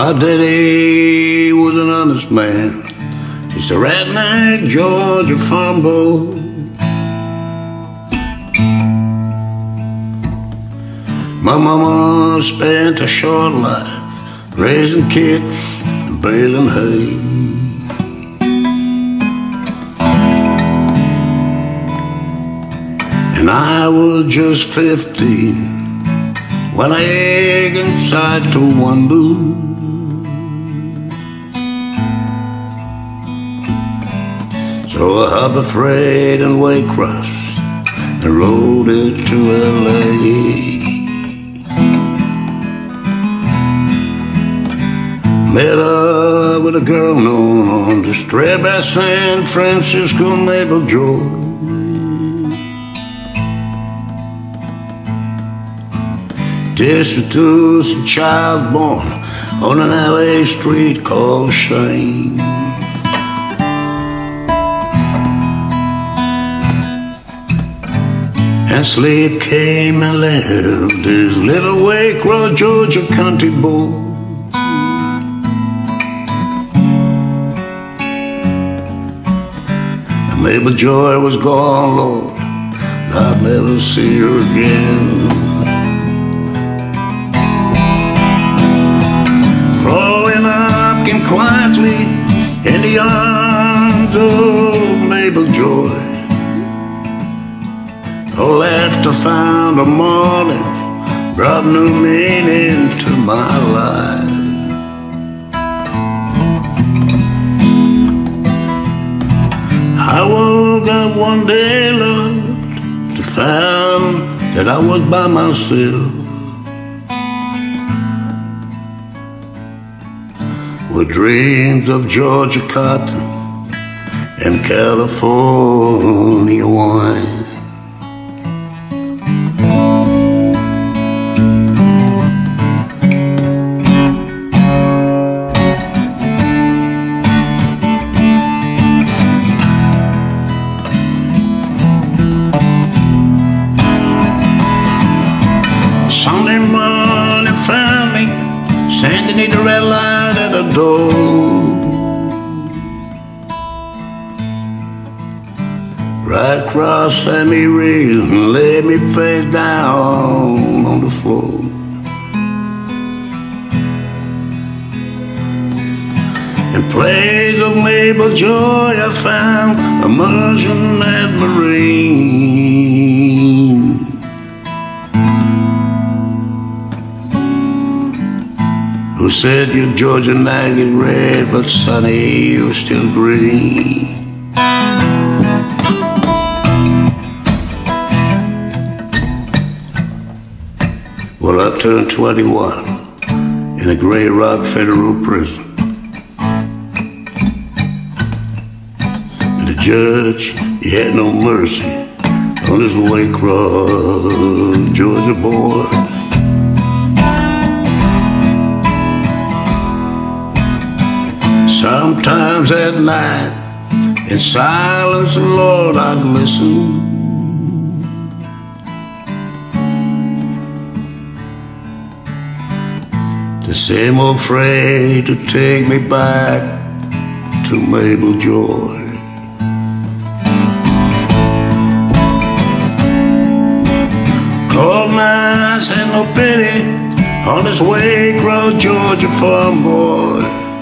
My daddy was an honest man, just a redneck Georgia farm boy. My mama spent a short life raising kids and baling hay. And I was just 15 when I egg inside to wonder so I hop a freight and Waycross and rode it to LA. Met up with a girl known on the strip as FRANCISCO MABEL JOY. Destitute, a child born on an LA street called Shame. And sleep came and left this little Waycross, Georgia country boy. Mabel Joy was gone, Lord, I'd never see her again. Growing up came quietly in the arms of Mabel Joy. Oh, laughter found a morning, brought new meaning to my life. I woke up one day, Lord, to find that I was by myself, with dreams of Georgia cotton and California wine. Sunday morning found me standing in the red light at the door, right across at me rail and laid me face down on the floor. In place of Mabel Joy I found a Merchant Marine, who said your Georgia night is red, but sunny, you're still green. Well, I turned 21 in a Grey Rock federal prison. And the judge, he had no mercy on this Waycross, Georgia boy. Sometimes at night, in silence, Lord, I'd listen. The same old freight to take me back to Mabel Joy. Cold nights had no pity on this Waycross, Georgia farm boy.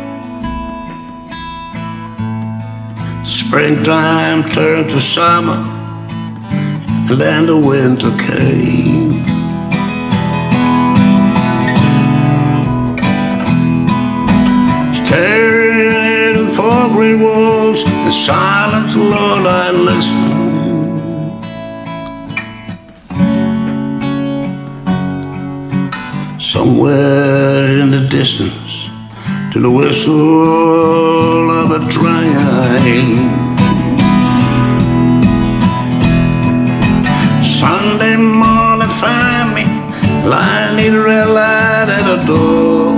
Springtime turned to summer, and then the winter came. Staring at four gray walls in silence, Lord, I listened. Somewhere in the distance, to the whistle of a train. Sunday morning find me lying in the red light at the door,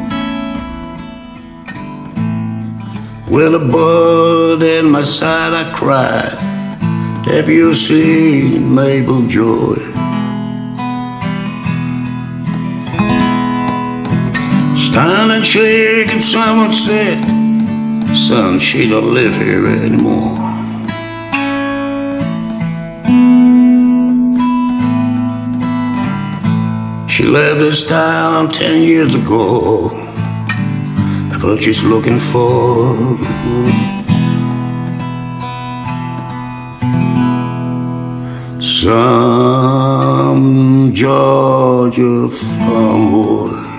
with a bullet in my side. I cried, have you seen Mabel Joy? Stand and shake and someone said, son, she don't live here anymore. She left this town 10 years ago. That's what she's looking for. Some Georgia farm boy